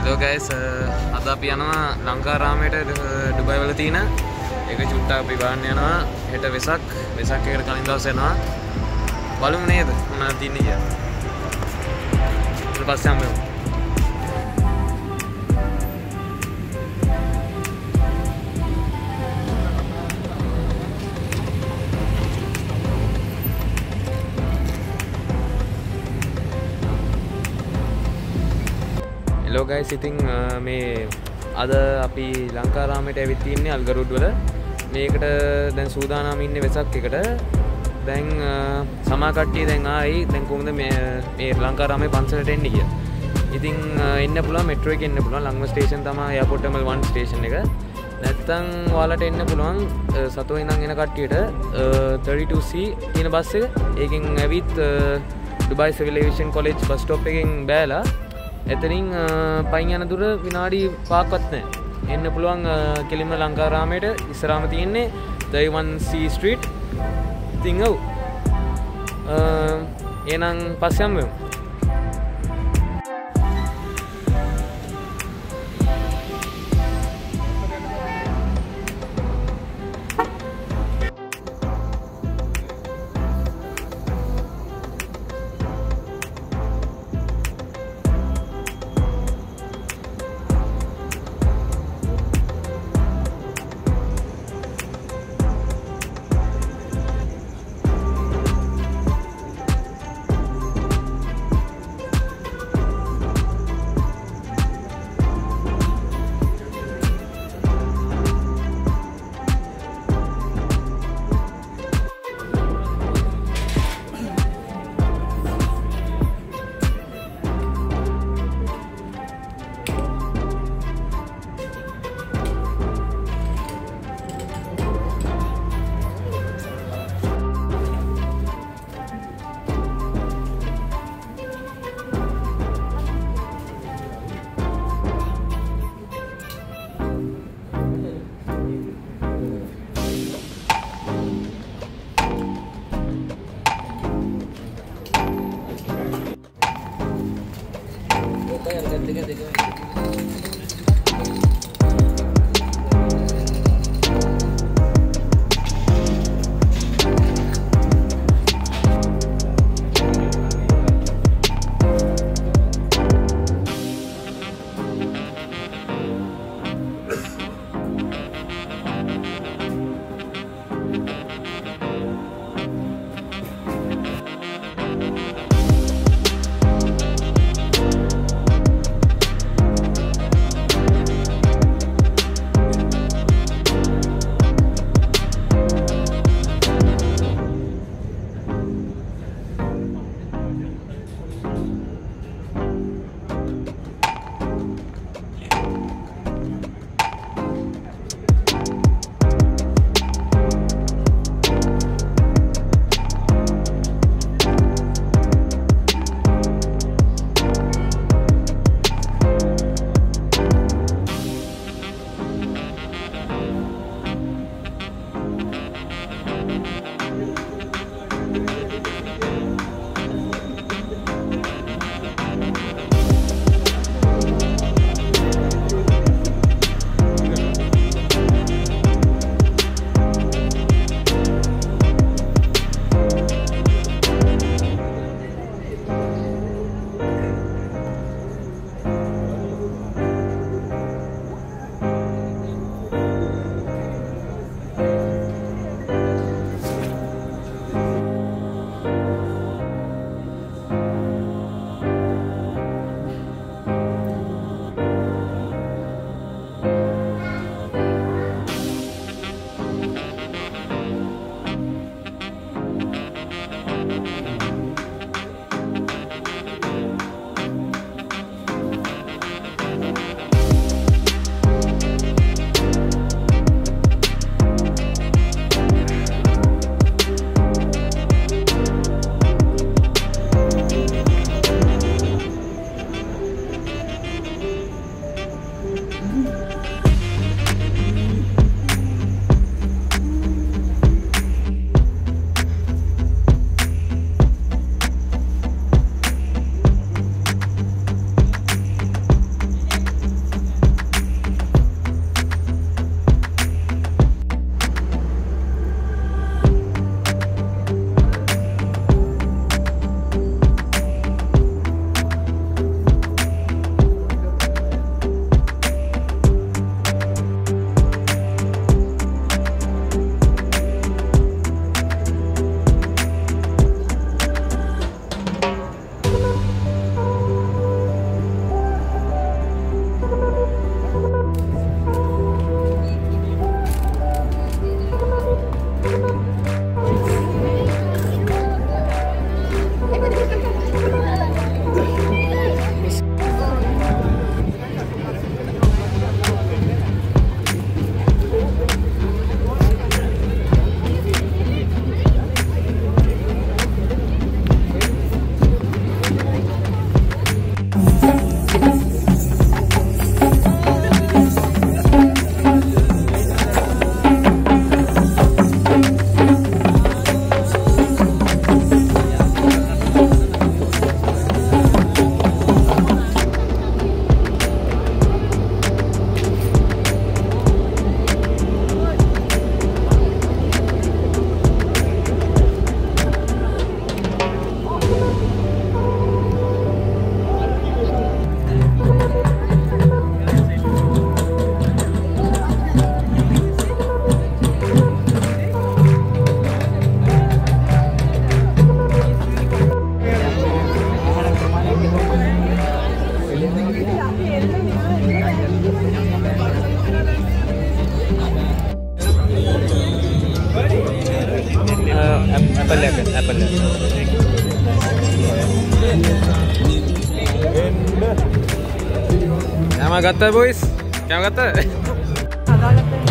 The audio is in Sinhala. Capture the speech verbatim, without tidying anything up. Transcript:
Hello guys, අද අපි යනවා ලංකාරාමයට ඩුබයි වල තියෙන එක චුට්ටක් අපි බලන්න යනවා. හෙට වෙසක් වෙසක් එකට කලින් දවස් යනවා. බලමු නේද මොනවද තියෙන්නේ කියලා. ඊට පස්සේ යමු. Hello guys, ඉතින් මේ අද අපි ලංකාරාමයට ඇවිත් ඉන්නේ අල්ගරුඩ් වල. මේකට දැන් සූදානම් ඉන්නේ වෙසක් එකට. දැන් සමා කට්ටිය දැන් ආයි දැන් කොහොමද මේ මේ ලංකාරාමේ පන්සලට එන්නේ කියලා. ඉතින් එන්න පුළුවන් මෙට්‍රෝ එකේ එන්න පුළුවන්. ලංගම ස්ටේෂන් තමයි එයාපෝට් ටර්මිනල් one ස්ටේෂන් එක. නැත්තම් ඔයාලට එන්න පුළුවන් සතුවේ ඉඳන් එන කට්ටියට thirty-two C කියන බස් එක. ඒකෙන් ඇවිත් Dubai civil aviation college bus stop එකෙන් බෑලා එතනින් පයින් යන දුර විනාඩි පහක්වත් නැහැ. එන්න පුළුවන් කෙලින්ම ලංකාරාමයට. ඉස්සරහම තියෙන්නේ thirty-one C ස්ට්‍රීට්. ඉතින් ඔව් එහෙනම් පස්සේ යමු. Apple එක Apple එක. කෑම ගත්තා boys? කෑම ගත්තා? හදාගත්තා.